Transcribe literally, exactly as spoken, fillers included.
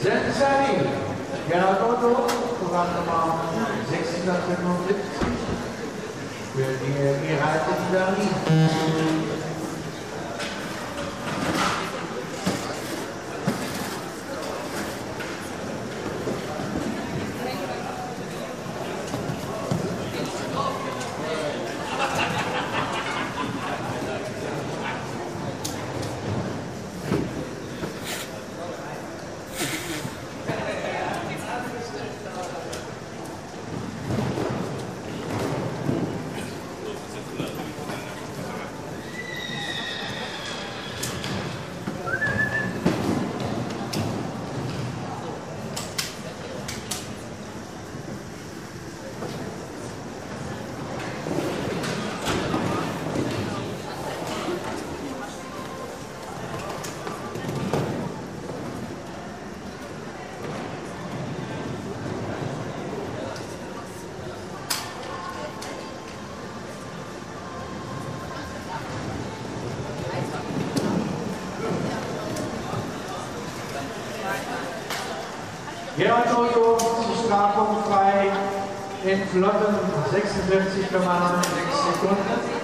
Sensei, Gerhard Otto, Programm Nummer sechshundertfünfundsiebzig für die Emirate Berlin. Gerhard Otto, strafpunktfrei in flotten sechsundvierzig Komma sechs Sekunden.